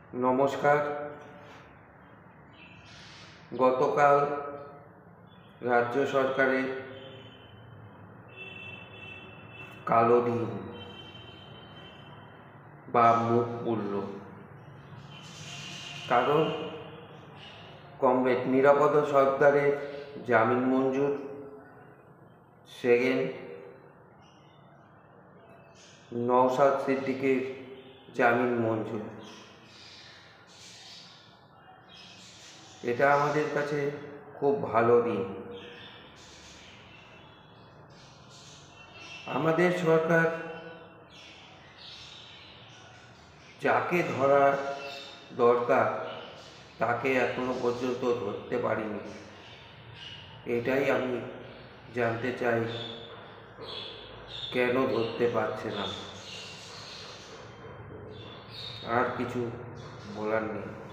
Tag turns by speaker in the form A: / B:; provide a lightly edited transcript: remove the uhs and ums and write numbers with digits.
A: নমস্কার। গতকাল রাজ্য সরকারের কালো দিন বা মুখ পুড়ল, কারণ কমরেড নিরাপদ সরকারের জামিন মঞ্জুর, সেকেন্ড নওশাদ সিদ্দিকের জামিন মঞ্জুর। এটা আমাদের কাছে খুব ভালো দিন। আমাদের সরকার যাকে ধরা দরকার তাকে এখনো পর্যন্ত ধরতে পারিনি। এটাই আমি জানতে চাই, কেন ধরতে পারছে না। আর কিছু বলার নেই।